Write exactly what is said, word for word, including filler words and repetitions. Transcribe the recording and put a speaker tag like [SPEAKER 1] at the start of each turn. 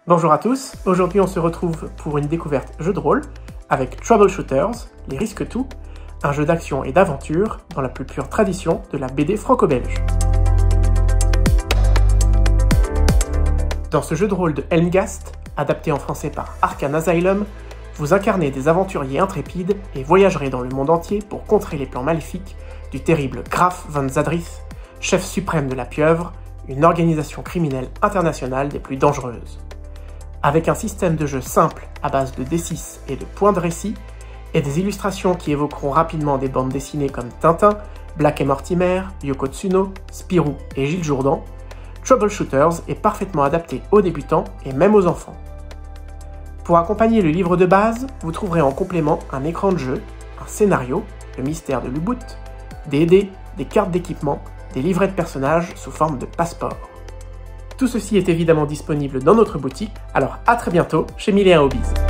[SPEAKER 1] Bonjour à tous, aujourd'hui on se retrouve pour une découverte jeu de rôle avec Troubleshooters, les risques tout, un jeu d'action et d'aventure dans la plus pure tradition de la B D franco-belge. Dans ce jeu de rôle de Helmgast, adapté en français par Arcane Asylum, vous incarnez des aventuriers intrépides et voyagerez dans le monde entier pour contrer les plans maléfiques du terrible Graf von Zadrith, chef suprême de la pieuvre, une organisation criminelle internationale des plus dangereuses. Avec un système de jeu simple à base de dés six et de points de récit, et des illustrations qui évoqueront rapidement des bandes dessinées comme Tintin, Black et Mortimer, Yoko Tsuno, Spirou et Gilles Jourdan, Troubleshooters est parfaitement adapté aux débutants et même aux enfants. Pour accompagner le livre de base, vous trouverez en complément un écran de jeu, un scénario, le mystère de l'U-Boot, des dés, des cartes d'équipement, des livrets de personnages sous forme de passeport. Tout ceci est évidemment disponible dans notre boutique, alors à très bientôt chez Mille et un Hobbies.